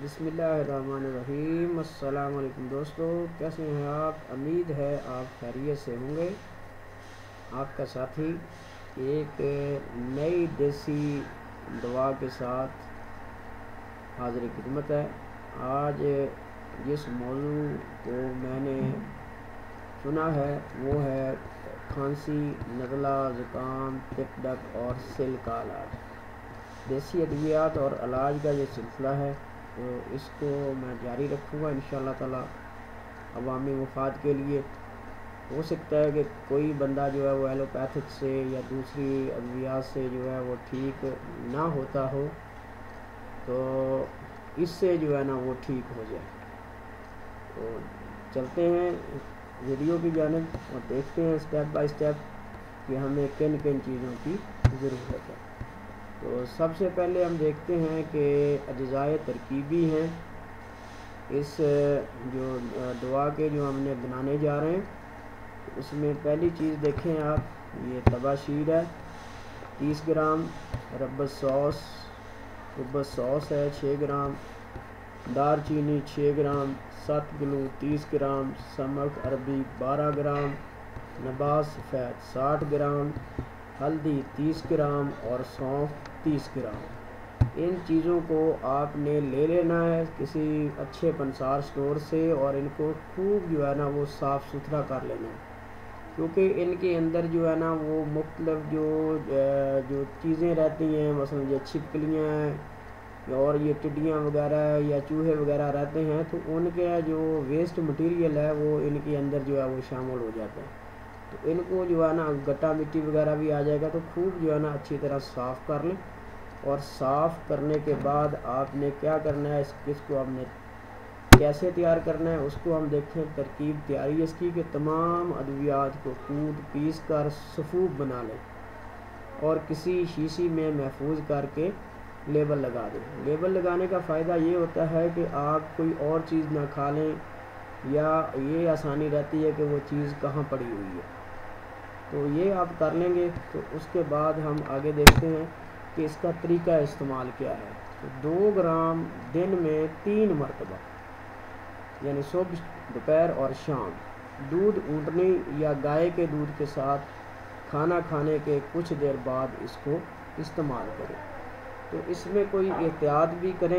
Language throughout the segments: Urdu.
بسم اللہ الرحمن الرحیم۔ السلام علیکم دوستو، کیسے ہیں آپ؟ امید ہے آپ خیریت سے ہوں گے۔ آپ کا ساتھی ایک نئی دیسی دوا کے ساتھ حاضر خدمت ہے۔ آج جس موضوع کو میں نے سنا ہے وہ ہے کھانسی، نزلہ، زکام، ٹک ڈک اور سل کا علاج۔ دیسی ادویات اور علاج کا یہ سلسلہ ہے، تو اس کو میں جاری رکھوں گا انشاءاللہ تعالی عوامی مفاد کے لیے۔ ہو سکتا ہے کہ کوئی بندہ جو ہے وہ ایلوپیتھک سے یا دوسری ادویات سے جو ہے وہ ٹھیک نہ ہوتا ہو، تو اس سے جو ہے نا وہ ٹھیک ہو جائے۔ تو چلتے ہیں ویڈیو کی جانب اور دیکھتے ہیں اسٹیپ بائی اسٹیپ کہ ہمیں کن کن چیزوں کی ضرورت ہے۔ تو سب سے پہلے ہم دیکھتے ہیں کہ اجزائے ترکیبی ہیں اس جو دوا کے جو ہم نے بنانے جا رہے ہیں۔ اس میں پہلی چیز دیکھیں آپ، یہ تباشیر ہے 30 گرام، ربت سوس ہے 6 گرام، دار چینی 6 گرام، 7 گلو 30 گرام، سمک عربی 12 گرام، نبات سفید 60 گرام، ہلدی 30 گرام اور سونف 30 گرام۔ ان چیزوں کو آپ نے لے لینا ہے کسی اچھے پنسار سٹور سے، اور ان کو خوب جو ہے نا وہ صاف ستھرا کر لینا ہے، کیونکہ ان کے اندر جو ہے نا وہ مختلف جو چیزیں رہتی ہیں، مثلا یہ چھپکلیاں ہیں اور یہ ٹڈیاں وغیرہ یا چوہے وغیرہ رہتے ہیں، تو ان کے جو ویسٹ مٹیریل ہے وہ ان کے اندر جو ہے وہ شامل ہو جاتا ہے۔ تو ان کو جو ہے نا گٹا مٹی وغیرہ بھی آ جائے گا، تو خوب جو ہے نا اچھی طرح صاف کر لیں۔ اور صاف کرنے کے بعد آپ نے کیا کرنا ہے، اس کو ہم نے کیسے تیار کرنا ہے اس کو ہم دیکھیں۔ ترکیب تیاری اس کی کہ تمام ادویات کو کود پیس کر صفوف بنا لیں اور کسی شیشی میں محفوظ کر کے لیبل لگا دیں۔ لیبل لگانے کا فائدہ یہ ہوتا ہے کہ آپ کوئی اور چیز نہ کھا لیں، یا یہ آسانی رہتی ہے کہ وہ چیز کہاں پڑی ہوئی ہے۔ تو یہ آپ کر لیں گے، تو اس کے بعد ہم آگے دیکھتے ہیں کہ اس کا طریقہ استعمال کیا ہے۔ تو 2 گرام دن میں 3 مرتبہ، یعنی صبح، دوپہر اور شام، دودھ اونٹنی یا گائے کے دودھ کے ساتھ کھانا کھانے کے کچھ دیر بعد اس کو استعمال کریں۔ تو اس میں کوئی احتیاط بھی کریں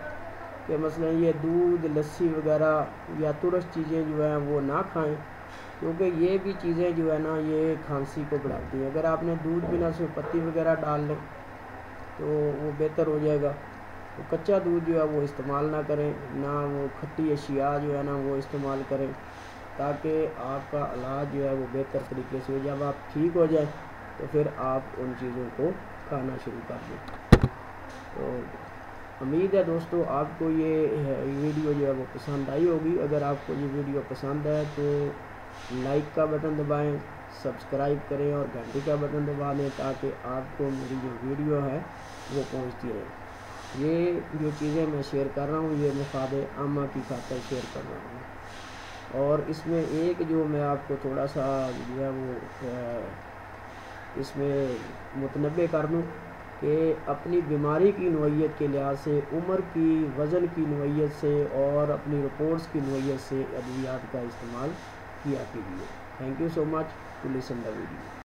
کہ مثلا یہ دودھ، لسی وغیرہ یا ترش چیزیں جو ہیں وہ نہ کھائیں، کیونکہ یہ بھی چیزیں جو ہے نا یہ کھانسی کو بڑھاتی ہیں۔ اگر آپ نے دودھ بنا اس میں پتی وغیرہ ڈال لیں تو وہ بہتر ہو جائے گا۔ تو کچا دودھ جو ہے وہ استعمال نہ کریں، نہ وہ کھٹی اشیاء جو ہے نا وہ استعمال کریں، تاکہ آپ کا علاج جو ہے وہ بہتر طریقے سے ہو۔ جب آپ ٹھیک ہو جائیں تو پھر آپ ان چیزوں کو کھانا شروع کر دیں۔ تو امید ہے دوستو آپ کو یہ ویڈیو جو ہے وہ پسند آئی ہوگی۔ اگر آپ کو یہ ویڈیو پسند ہے تو لائک کا بٹن دبائیں، سبسکرائب کریں اور گھنٹی کا بٹن دبا دیں، تاکہ آپ کو میری جو ویڈیو ہے وہ پہنچتی رہے۔ یہ جو چیزیں میں شیئر کر رہا ہوں یہ مفاد عامہ کی خاطر شیئر کر رہا ہوں۔ اور اس میں ایک جو میں آپ کو تھوڑا سا جو ہے وہ اس میں متنبع کر دوں کہ اپنی بیماری کی نوعیت کے لحاظ سے، عمر کی، وزن کی نوعیت سے اور اپنی رپورٹس کی نوعیت سے ادویات کا استعمال کیا کیجیے۔ Thank you so much to listen the video.